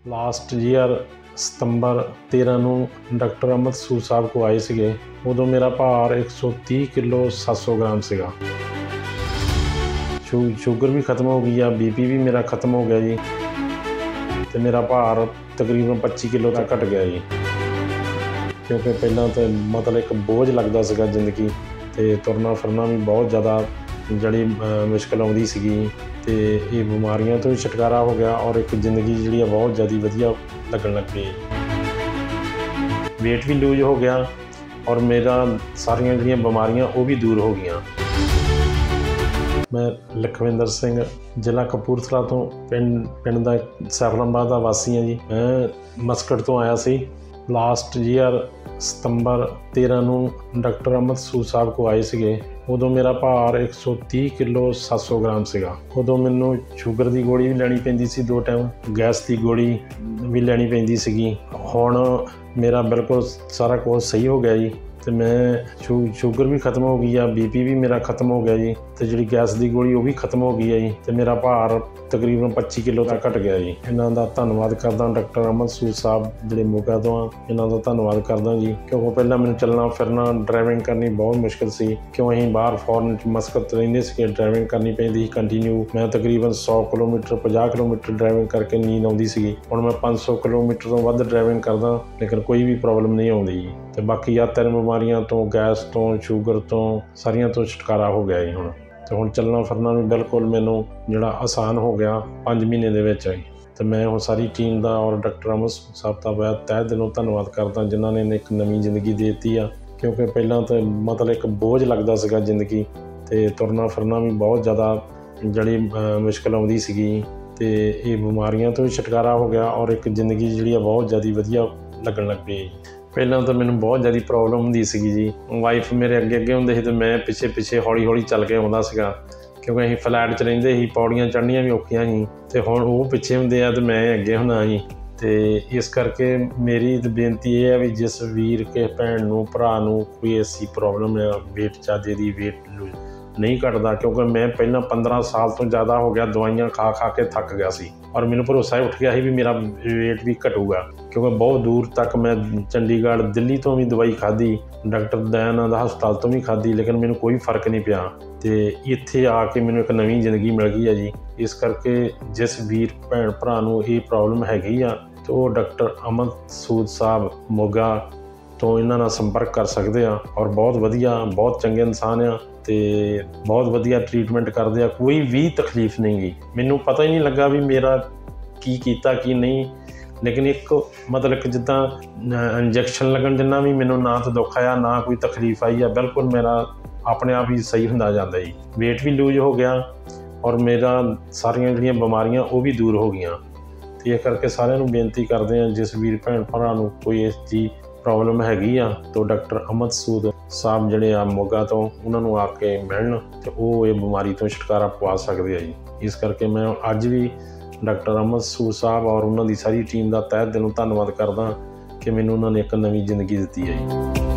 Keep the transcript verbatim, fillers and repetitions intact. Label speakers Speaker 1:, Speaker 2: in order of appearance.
Speaker 1: Last year सितंबर तेरह नूं doctor Amit सूद साहब को आए सीगे। उदों मेरा भार एक सौ तीह किलो सत्त सौ ग्राम सीगा। शू शूगर भी खत्म हो गई, बी पी भी मेरा खत्म हो गया जी, तो मेरा भार तकरीबन पच्ची किलो तक घट गया जी। क्योंकि पहला तो मतलब एक बोझ लगता सीगा जिंदगी, तो तुरना फिरना भी बहुत ज़्यादा जड़ी मुश्किल आउंदी सीगी, तो ये बीमारियों तो भी छुटकारा हो गया और एक ज़िंदगी जी बहुत ज़्यादा वधिया लगन लग पई। वेट भी लूज हो गया और मेरा सारियां जिहड़ियां बीमारियां वो भी दूर हो गई। मैं लखविंदर सिंह जिला कपूरथला तो पिंड पिंड दा सैफलाबाद का वासी हाँ जी। मैं मस्कट तो आया सी। लास्ट ईयर सितंबर तेरह नूं डॉक्टर अमित सूद साहब को आए सीगे। उदों मेरा भार एक सौ तीह किलो सत्त सौ ग्राम सीगा। उदों मैनूं शूगर की गोली भी लैनी पैंदी सी, दो टाइम गैस की गोली भी लैनी पैंदी सीगी। हुण मेरा बिल्कुल सारा कुछ सही हो गया जी, तो मैं शू शूगर भी खत्म हो गई, बी पी भी मेरा खत्म हो गया जी, तो जी गैस की गोली वो भी खत्म हो गई है जी, तो मेरा भार तकरीबन पच्ची किलो तक घट गया जी। इन्हों का धन्यवाद करदा डॉक्टर अमित सूद साहब जिहड़े मोगा तो आ, इन्हों का धन्यवाद करदा जी। क्योंकि पहला मैंने चलना फिरना ड्राइविंग करनी बहुत मुश्किल सी, क्यों असीं बाहर फॉरन मस्कत रहिंदे सीगे, ड्राइविंग करनी पैंदी कंटीन्यू। मैं तकरीबन सौ किलोमीटर पचास किलोमीटर ड्राइविंग करके नींद आउंदी सीगी। हुण मैं पाँच सौ किलोमीटर तो वध ड्राइविंग करदा, लेकिन कोई भी प्रॉब्लम नहीं आउंदी जी। तो बाकी आ तीन बीमारियां तो गैस तो शूगर तो सारियां तो छुटकारा हो गया जी। हुण तो हुण चलना फिरना भी बिल्कुल मैनूं जिहड़ा आसान हो गया पाँच महीने दे विच। तो मैं हुण सारी टीम का और डॉक्टर अमित सूद साहब का बहुत तहे दिलों धन्यवाद करदा जिन्होंने एक नवीं जिंदगी दे दी आ। क्योंकि पहला तो मतलब एक बोझ लगता सीगा जिंदगी, तो तुरना फिरना भी बहुत ज़्यादा जड़ी मुश्किल आउंदी सीगी, तो ये बीमारियों तो भी छुटकारा हो गया और एक ज़िंदगी जी बहुत ज़्यादा वधिया लगन लग पई। पहला तो मैंने बहुत ज़्यादा प्रॉब्लम होंदी सीगी जी। वाइफ मेरे अगे अगे होंदे सी तो मैं पिछे पिछे हौली हौली चल के आउंदा सीगा, क्योंकि असीं फ्लैट च रहिंदे सी, पौड़ियां चढ़नियां भी औखियां सी, तो हुण वो पिछे हुंदे आ तो मैं अगे हुंदा जी। तो इस करके मेरी तो बेनती ये है भी जिस वीर के भैन नूं भरा नूं कोई ऐसी प्रॉब्लम है, वेट ज़्यादा दी वेट लूज नहीं घटदा, क्योंकि मैं पहला पंद्रह साल तो ज़्यादा हो गया दवाइयां खा खा के थक गया सी, और मैनूं भरोसा उठ गया भी मेरा वेट भी घटूगा। क्योंकि बहुत दूर तक मैं चंडीगढ़ दिल्ली तो भी दवाई खाधी, डॉक्टर दयानंद हस्पताल तो भी खाधी, लेकिन मैनूं कोई फर्क नहीं पिया। तो इत्थे आके मैनूं एक नवीं जिंदगी मिल गई है जी। इस करके जिस वीर भैन भरा नूं ये प्रॉब्लम हैगी आ तो डॉक्टर अमित सूद साहब मोगा तो इन्हां नाल संपर्क कर सकते हैं, और बहुत वधिया बहुत चंगे इंसान आ, तो बहुत वधिया ट्रीटमेंट करते हैं। कोई भी तकलीफ नहीं गई, मैनूं पता ही नहीं लगा भी मेरा की कीता की नहीं, लेकिन एक मतलब कि जिद्दां इंजैक्शन लगन जिन्ना भी मैनूं ना तो दुख आया ना कोई तकलीफ आई है, बिल्कुल मेरा अपने आप ही सही हुंदा जांदा जी। वेट भी लूज हो गया और मेरा सारियां जिहड़ियां बीमारियां वो भी दूर हो गई। तो ये करके सारिਆਂ ਨੂੰ बेनती करते हैं जिस वीर भैन भरा ਨੂੰ कोई इस चीज़ प्रॉब्लम हैगी आ तो डॉक्टर अमित सूद साहब जिहड़े आ मोगा तो उन्होंने आके मिलन तो वो ये बीमारी तो छुटकारा पवा सकते हैं जी। इस करके मैं अज भी डॉक्टर अमित सूद साहब और उन्होंने सारी टीम का तहे दिलों धन्यवाद करदा कि मैनूं उन्होंने एक नवीं जिंदगी दी है जी।